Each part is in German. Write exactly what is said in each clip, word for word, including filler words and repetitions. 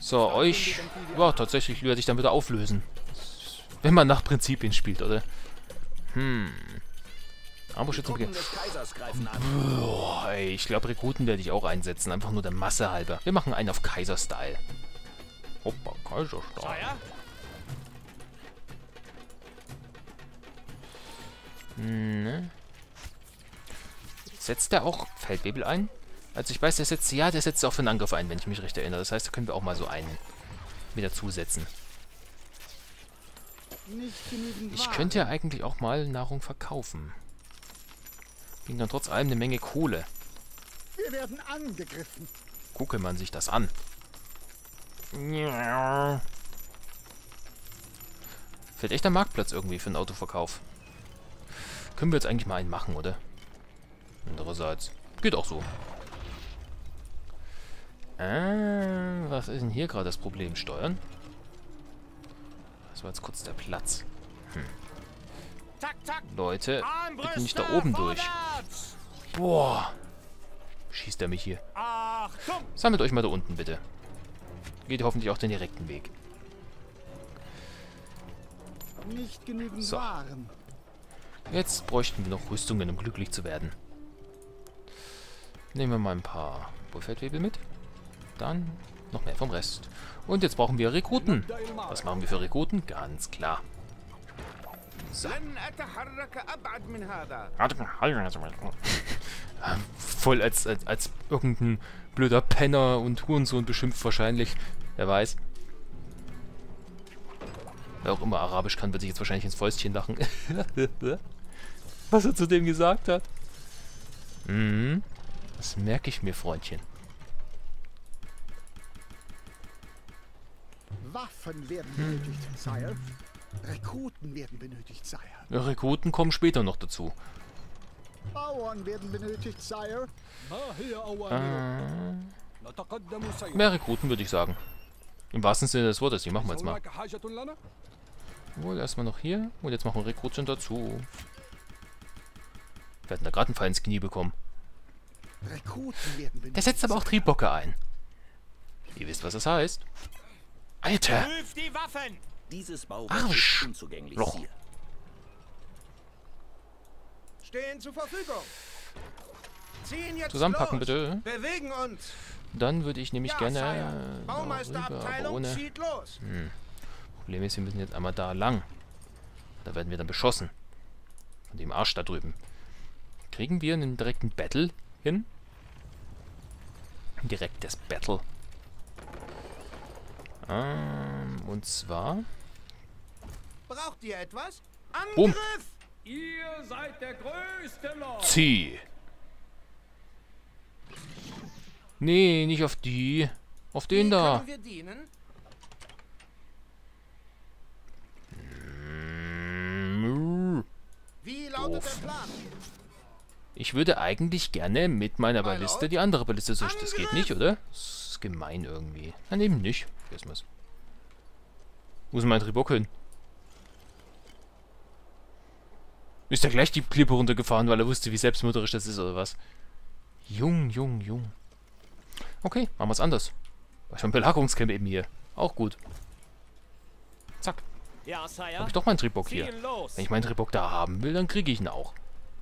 So, euch... Ja, tatsächlich werde ich dann wieder auflösen. Wenn man nach Prinzipien spielt, oder? Hm. Armbrustschützen... Boah, ey, ich glaube, Rekruten werde ich auch einsetzen. Einfach nur der Masse halber. Wir machen einen auf Kaiser-Style. Hoppa, Kaiser-Style. Hm, ne? Setzt der auch Feldwebel ein? Also ich weiß, der setzt... Ja, der setzt auch für einen Angriff ein, wenn ich mich recht erinnere. Das heißt, da können wir auch mal so einen wieder zusetzen. Ich könnte ja eigentlich auch mal Nahrung verkaufen. Ging dann trotz allem eine Menge Kohle. Wir werden angegriffen. Gucke man sich das an. Fehlt echt der Marktplatz irgendwie für einen Autoverkauf. Können wir jetzt eigentlich mal einen machen, oder? Andererseits. Geht auch so. Äh, was ist denn hier gerade das Problem? Steuern? Das war jetzt kurz der Platz. Hm. Leute, bitte nicht da oben durch. Boah. Schießt er mich hier. Sammelt euch mal da unten, bitte. Geht hoffentlich auch den direkten Weg. Nicht genügend So. Waren. Jetzt bräuchten wir noch Rüstungen, um glücklich zu werden. Nehmen wir mal ein paar Bullfeldwebel mit. Dann noch mehr vom Rest. Und jetzt brauchen wir Rekruten. Was machen wir für Rekruten? Ganz klar. So. Voll als, als, als irgendein blöder Penner und Hurensohn beschimpft wahrscheinlich. Wer weiß. Wer auch immer Arabisch kann, wird sich jetzt wahrscheinlich ins Fäustchen lachen. Was er zu dem gesagt hat. Mhm. Das merke ich mir, Freundchen. Waffen werden benötigt, Sire. Rekruten werden benötigt, Sire. Ja, Rekruten kommen später noch dazu. Bauern werden benötigt, Sire. Äh, mehr Rekruten, würde ich sagen. Im wahrsten Sinne des Wortes. Die machen wir jetzt mal. Wohl, erstmal noch hier. Und jetzt machen wir Rekruten dazu. Wir hatten da gerade einen Fall ins Knie bekommen. Rekruten werden benötigt. Der setzt aber auch Triebbocker ein. Ihr wisst, was das heißt. Alter! Die Waffen! Dieses Bauwerk Arsch! ist unzugänglich, Loch. Sire. Stehen zur Verfügung. Ziehen jetzt Zusammenpacken, los. bitte. Bewegen uns. Dann würde ich nämlich Ja, gerne... Sire. darüber, aber Baumeisterabteilung ohne... zieht los. Hm. Problem ist, wir müssen jetzt einmal da lang. Da werden wir dann beschossen. Von dem Arsch da drüben. Kriegen wir einen direkten Battle hin? Direkt das Battle. Ähm, und zwar... Braucht ihr etwas? Boom. Angriff! Ihr seid der größte Lord. Zieh! Nee, nicht auf die. Auf den Wie da. können wir dienen? Wie lautet Doof. der Plan? Ich würde eigentlich gerne mit meiner Balliste die andere Balliste so. Das geht nicht, oder? Das ist gemein irgendwie. Nein, eben nicht. Vergessen wir's. Wo ist mein Tribok hin? Ist er gleich die Klippe runtergefahren, weil er wusste, wie selbstmörderisch das ist, oder was? Jung, jung, jung. Okay, machen wir es anders. War schon ein Belagerungscamp eben hier. Auch gut. Zack. Ja, Sire. Habe ich doch meinen Tribok hier. Ziehen los. Wenn ich meinen Tribok da haben will, dann kriege ich ihn auch.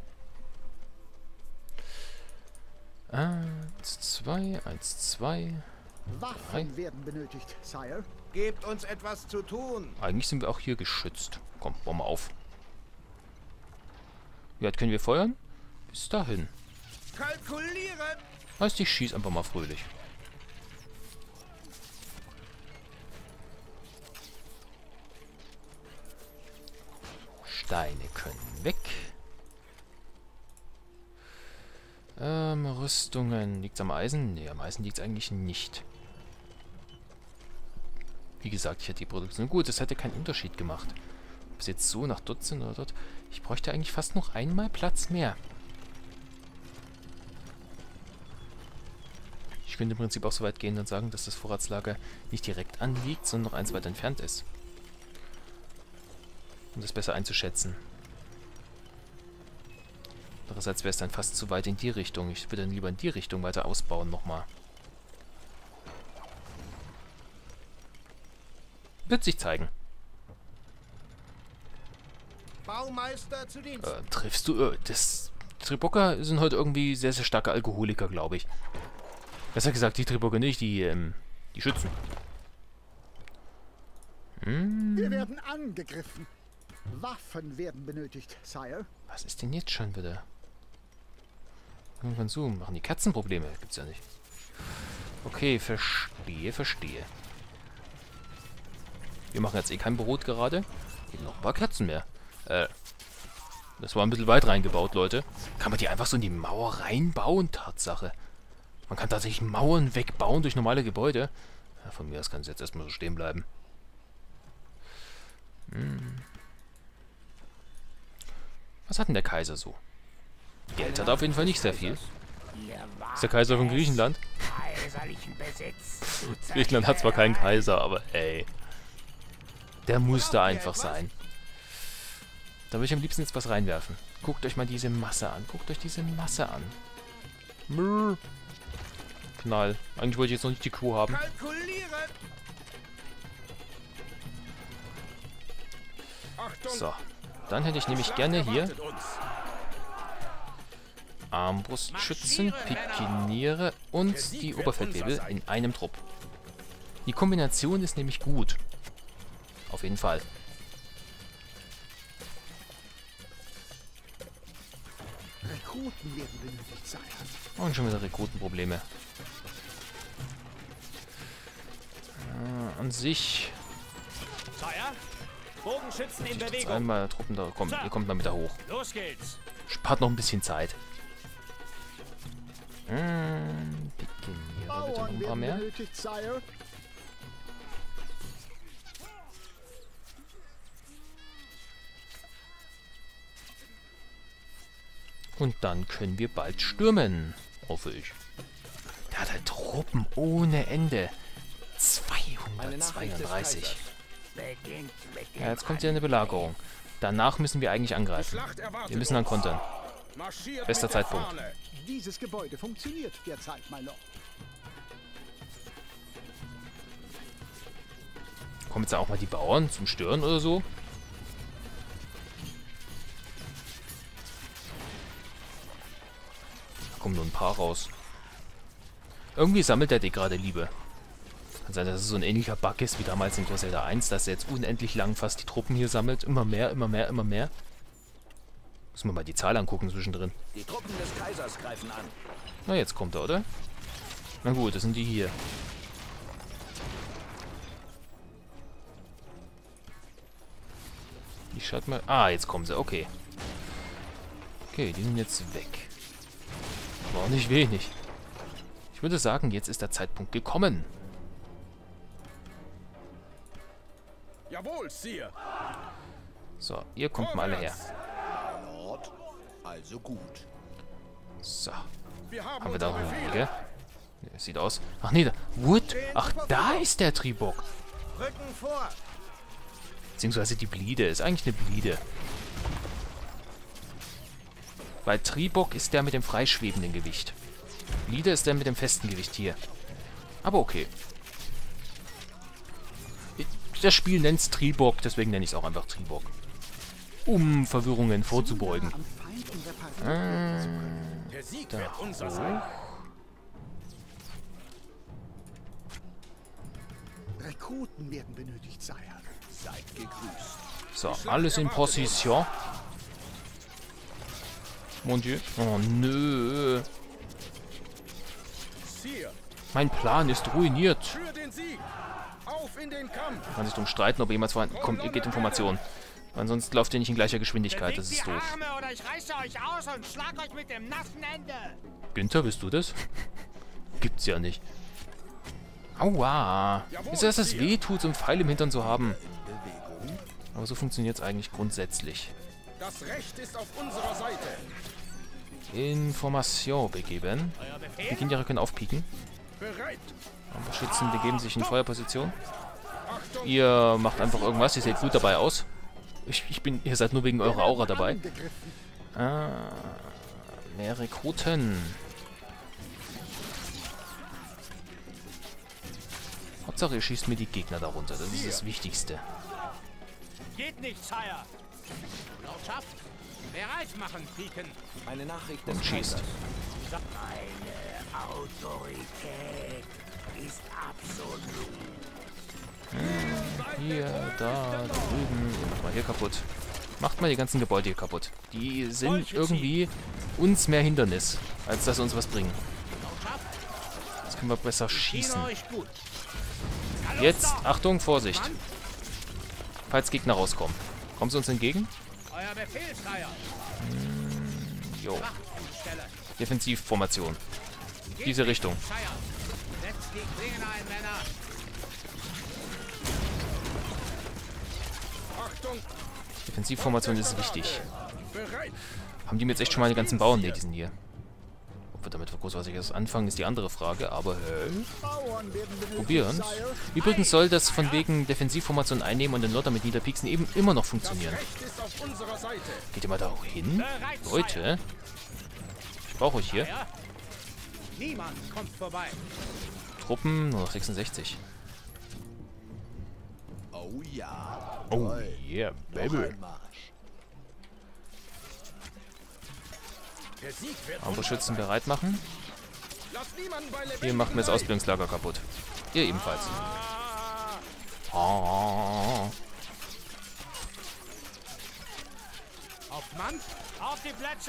Eins, zwei, eins, zwei. Waffen Drei. werden benötigt, Sire. Gebt uns etwas zu tun. Eigentlich sind wir auch hier geschützt. Komm, bauen wir auf. Wie weit können wir feuern? Bis dahin. Kalkuliere! Heißt, ich schieße einfach mal fröhlich. Steine können weg. Ähm, Rüstungen. Liegt's am Eisen? Ne, am Eisen liegt's eigentlich nicht. Wie gesagt, ich hätte die Produktion... Gut, das hätte keinen Unterschied gemacht. Ob es jetzt so nach dort sind oder dort. Ich bräuchte eigentlich fast noch einmal Platz mehr. Ich könnte im Prinzip auch so weit gehen und sagen, dass das Vorratslager nicht direkt anliegt, sondern noch eins weit entfernt ist. Um das besser einzuschätzen. Andererseits wäre es dann fast zu weit in die Richtung. Ich würde dann lieber in die Richtung weiter ausbauen nochmal. Wird sich zeigen. Baumeister zu Dienst. Äh, triffst du... Äh, das... Tribocker sind heute irgendwie sehr, sehr starke Alkoholiker, glaube ich. Besser gesagt, die Tribocker nicht, die, ähm, die Schützen. Hm. Wir werden angegriffen. Waffen werden benötigt, Sire. Was ist denn jetzt schon wieder? Irgendwann so, machen die Katzen Probleme? Gibt's ja nicht. Okay, verstehe, verstehe. Wir machen jetzt eh kein Brot gerade. Eben noch ein paar Katzen mehr. Äh, das war ein bisschen weit reingebaut, Leute. Kann man die einfach so in die Mauer reinbauen? Tatsache. Man kann tatsächlich Mauern wegbauen durch normale Gebäude. Ja, von mir aus kann es jetzt erstmal so stehen bleiben. Hm. Was hat denn der Kaiser so? Geld hat er auf jeden Fall nicht sehr viel. Ist der Kaiser von Griechenland? Griechenland hat zwar keinen Kaiser, aber ey. Der muss da einfach sein. Da würde ich am liebsten jetzt was reinwerfen. Guckt euch mal diese Masse an. Guckt euch diese Masse an. Mrr. Knall. Eigentlich wollte ich jetzt noch nicht die Kuh haben. Kalkuliere. So. Dann hätte ich nämlich gerne hier Armbrustschützen, Pikiniere und die Oberfeldwebel in einem Trupp. Die Kombination ist nämlich gut. Auf jeden Fall. Rekruten werden benötigt, Sire. Und schon wieder Rekrutenprobleme. Äh, an sich... Sire, Bogenschützen in Jetzt Bewegung. einmal Truppen da. Komm, ihr kommt mal wieder hoch. Los geht's. Spart noch ein bisschen Zeit. Hm, Pikiniere bitte noch Bauern ein paar werden mehr. benötigt, Sire. Und dann können wir bald stürmen. Hoffe ich. Der hat halt Truppen ohne Ende. zweihundertzweiunddreißig. Ja, jetzt kommt ja eine Belagerung. Danach müssen wir eigentlich angreifen. Wir müssen dann kontern. Bester Zeitpunkt. Dieses Gebäude funktioniert derzeit, my Lord. Kommen jetzt auch mal die Bauern zum Stören oder so? Da kommen nur ein paar raus. Irgendwie sammelt der die gerade Liebe. Kann sein, dass es so ein ähnlicher Bug ist wie damals in Crusader eins, dass er jetzt unendlich lang fast die Truppen hier sammelt. Immer mehr, immer mehr, immer mehr. Müssen wir mal die Zahl angucken zwischendrin. Die Truppen des Kaisers greifen an. Na, jetzt kommt er, oder? Na gut, das sind die hier. Ich schaut mal... Ah, jetzt kommen sie, okay. Okay, die sind jetzt weg. Aber auch nicht wenig. Ich würde sagen, jetzt ist der Zeitpunkt gekommen. Jawohl, Sire. So, ihr kommt mal alle her. Lord, also gut. So, Wir haben, haben wir da unsere noch Befehle. Wege? Ne, sieht aus. Ach nee, da... Wood? Ach, da ist der Tribok. Rücken vor. Beziehungsweise die Blide. Ist eigentlich eine Blide. Weil Tribok ist der mit dem freischwebenden Gewicht. Blide ist der mit dem festen Gewicht hier. Aber okay. Das Spiel nennt es Tribok, deswegen nenne ich es auch einfach Tribok. Um Verwirrungen vorzubeugen. Am Feinden repariert. Äh, Der Sieg da wird unser hoch. sein. Rekruten werden benötigt, Sire. Seid gegrüßt. So, alles in Position. Mon Dieu. Oh, nö. Sire, Mein Plan ist ruiniert. für den Sieg. Auf in den Kampf. Man kann sich drum streiten, ob jemals vorhanden kommt. Ihr geht Informationen. Weil sonst lauft ihr nicht in gleicher Geschwindigkeit. Das ist Bewegt die doof. Arme oder ich reiße euch aus und schlag euch mit dem nassen Ende. Günther, bist du das? Gibt's ja nicht. Aua. Ist das, dass es weh tut, so einen Pfeil im Hintern zu haben? Aber so funktioniert es eigentlich grundsätzlich. Das Recht ist auf unserer Seite. Information begeben. Euer Befehl? Pikiniere können aufpieken. Bereit. Schützen begeben sich in Feuerposition. Achtung. Ihr macht einfach irgendwas. Ihr seht gut dabei aus. Ich, ich bin, ihr seid nur wegen eurer Aura dabei. Angegriffen. Ah, mehr Rekruten. Hauptsache, ihr schießt mir die Gegner darunter. Das ist das Wichtigste. Geht nicht, Sire. Lautschaft. Bereit machen, Piken. Eine Nachricht Und des schießt. Kaisers. Meine Autorität ist absolut. Hier, da, drüben. Macht mal hier kaputt. Macht mal die ganzen Gebäude hier kaputt. Die sind irgendwie uns mehr Hindernis, als dass sie uns was bringen. Jetzt können wir besser schießen. Gut. Jetzt, Achtung, Vorsicht. Falls Gegner rauskommen. Kommen sie uns entgegen? Euer Befehl, Sire. Jo. Stelle. Defensivformation. Diese Richtung. Sire. Setzt die Klingen ein, Männer. Achtung! Defensivformation ist wichtig. Bereit! Haben die mir jetzt echt schon mal die ganzen Bauern? Ne, die sind hier. Ob wir damit großartiges anfangen, ist die andere Frage. Aber hey, Bauern werden benötigt, probieren. Sire. Übrigens soll das von wegen Defensivformation einnehmen und den Lord damit niederpieksen eben immer noch funktionieren. Recht ist auf unserer Seite. Geht ihr mal da auch hin? Bereit, Leute, ich brauche euch hier. Sire. Niemand kommt vorbei. Truppen, nur noch sechsundsechzig. Oh ja. Oh Toll. yeah, Noch baby. ein Marsch. Der Sieg wird Armbrustschützen bereit machen. Lass niemanden bei Lebendigen Ihr macht mir das bleiben. Ausbildungslager kaputt. Ihr ebenfalls. Ah. Auf Mann. Auf die Plätze.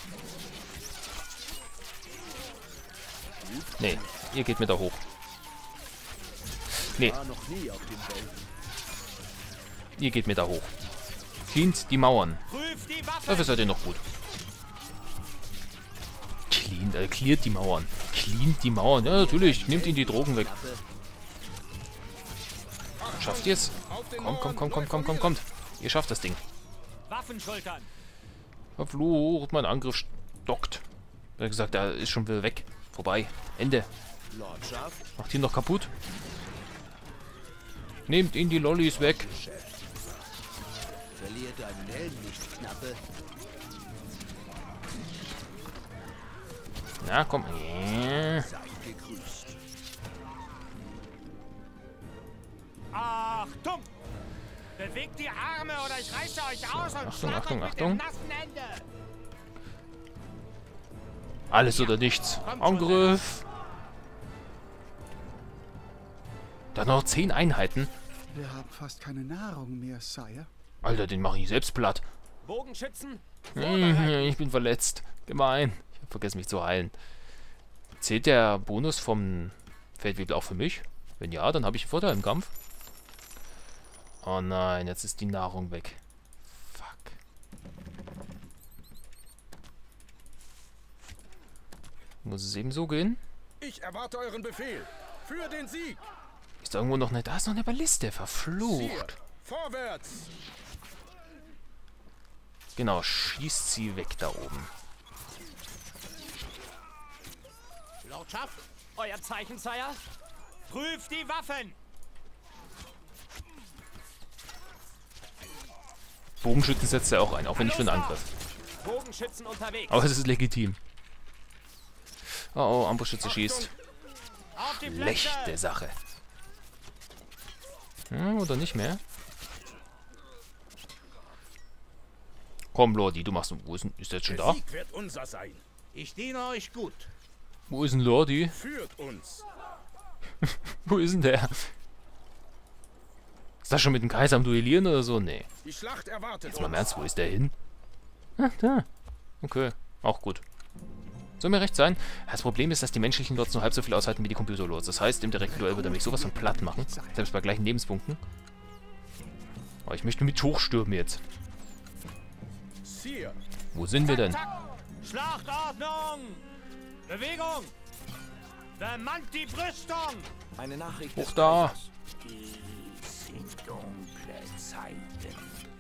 Nee, ihr geht mit da hoch. Nee, War noch nie auf dem Feld. ihr geht mit da hoch. Cleant die Mauern. Prüft die Waffe. Dafür seid ihr noch gut. Clean, äh, cleart die Mauern. Cleant die Mauern. Ja, natürlich. Nehmt ihnen die Drogen weg. Schafft ihr es? Komm, komm, komm, komm, komm, komm, kommt. Ihr schafft das Ding. Waffen schultern. Verflucht, mein Angriff stockt. Er hat gesagt, er ist schon wieder weg. Vorbei. Ende. Lordschaft. Macht ihn noch kaputt. Nehmt ihn die Lollis weg. Verliere deinen Helm nicht, Knappe. Na, komm. Ja. Seid gegrüßt. Achtung! Bewegt die Arme oder ich reiße euch aus und Achtung, schlag Achtung, euch mit Achtung. dem nassen Ende. Alles oder nichts. Angriff. Da noch zehn Einheiten. Wir haben fast keine Nahrung mehr, Sire. Alter, den mache ich selbst platt. Bogenschützen. Ich bin verletzt. Gemein. Ich habe vergessen, mich zu heilen. Zählt der Bonus vom Feldwebel auch für mich? Wenn ja, dann habe ich einen Vorteil im Kampf. Oh nein, jetzt ist die Nahrung weg. Fuck. Muss es eben so gehen? Ich erwarte euren Befehl. Für den Sieg. Ist da irgendwo noch eine... Da ist noch eine Balliste. Hier. Verflucht. Vorwärts. Genau, schießt sie weg da oben. Lordschaft. Euer Zeichen, Sire. Prüft die Waffen. Bogenschützen setzt er auch ein, auch wenn nicht für einen Angriff. Bogenschützen unterwegs. Aber es ist legitim. Oh, oh, Armbrustschütze schießt. Auf die Plätze. Schlechte Sache. Hm, oder nicht mehr? Komm, Lordi, du machst... Wo ist, denn- ist der jetzt schon Der da? Sieg wird unser sein. Ich diene euch gut. Wo ist denn Lordi? Führt uns. Wo ist denn der? Ist das schon mit dem Kaiser am Duellieren oder so? Nee. Die Schlacht erwartet Jetzt mal im uns. Ernst, wo ist der hin? Ah, da. Okay, auch gut. Soll mir recht sein. Das Problem ist, dass die menschlichen Lords nur halb so viel aushalten wie die Computerlords. Das heißt, im direkten Duell würde er mich sowas von platt machen. Selbst bei gleichen Lebenspunkten. Aber ich möchte mit hochstürmen jetzt. Sire. Wo sind wir denn? Zack. Schlachtordnung. Bewegung. Bemannt die Brüstung. Eine Nachricht Hoch des da. Kaisers. Dies sind dunkle Zeiten.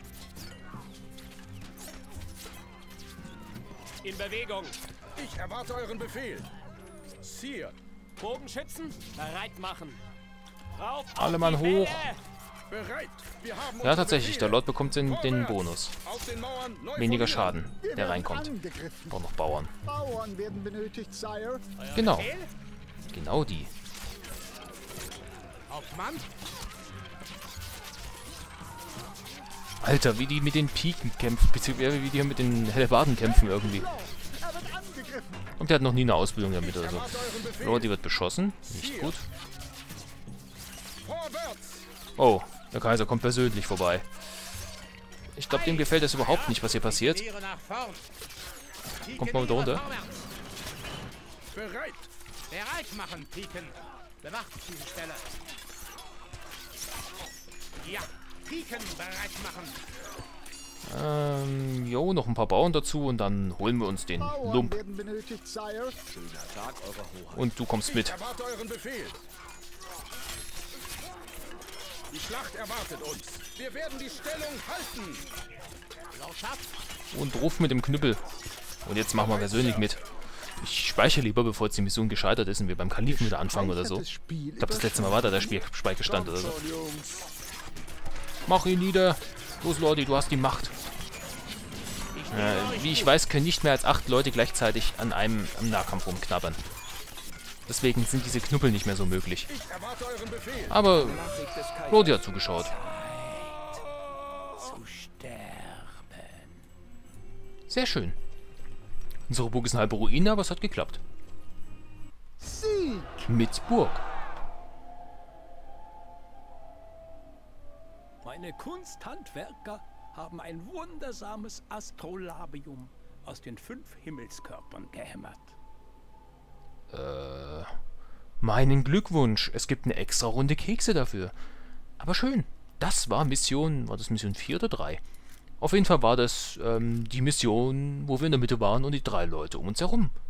In Bewegung. Ich erwarte euren Befehl. Sire. Bogenschützen bereit machen. Rauf auf Alle Mann die Welle. hoch. Bereit. Wir haben Ja, unsere tatsächlich. Der Befehle. Lord bekommt den, den Vorwärts. Bonus. Auf den Mauern neu Weniger formieren. Schaden, Wir der werden reinkommt. angegriffen. Braucht noch Bauern. Bauern werden benötigt, Sire. Genau. Befehl? Genau die. Hauptmann? Alter, wie die mit den Piken kämpfen, beziehungsweise wie die mit den Hellebarden kämpfen irgendwie. Er wird angegriffen. Und der hat noch nie eine Ausbildung damit oder so. Erwarte euren Befehl. Lordi wird beschossen. Nicht gut. Vorwärts! Oh, der Kaiser kommt persönlich vorbei. Ich glaube, dem gefällt das überhaupt nicht, was hier passiert. Tiere nach vorn. Kommt mal wieder runter. Bereit! Bereit machen, Piken. Bewacht diese Stelle. Ja, Piken bereit machen. Ähm, jo, noch ein paar Bauern dazu und dann holen wir uns den Bauern Lump. werden benötigt, Sire. Schöner Tag, Eure Hoheit. Und du kommst Ich mit. erwarte euren Befehl. Die Schlacht erwartet uns. Wir werden die Stellung halten. Lordschaft, Und ruf mit dem Knüppel. Und jetzt machen wir persönlich mit. Ich speichere lieber, bevor jetzt die Mission gescheitert ist und wir beim Kalifen wieder anfangen oder so. Das Spiel Ich glaube, das letzte Mal war da der Spiel Speicherstand oder so. schon, Jungs. Mach ihn nieder. Los, Lordi, du hast die Macht. Äh, wie ich weiß, können nicht mehr als acht Leute gleichzeitig an einem am Nahkampf rumknabbern. Deswegen sind diese Knuppel nicht mehr so möglich. Ich erwarte euren Befehl. Aber Nachricht des Kaisers. Lordi hat zugeschaut. zu sterben. Sehr schön. Unsere Burg ist eine halbe Ruine, aber es hat geklappt. Sieg! Mit Burg. Meine Kunsthandwerker haben ein wundersames Astrolabium aus den fünf Himmelskörpern gehämmert. Äh, meinen Glückwunsch. Es gibt eine extra Runde Kekse dafür. Aber schön. Das war Mission, war das Mission vier oder drei? Auf jeden Fall war das ähm, die Mission, wo wir in der Mitte waren und die drei Leute um uns herum.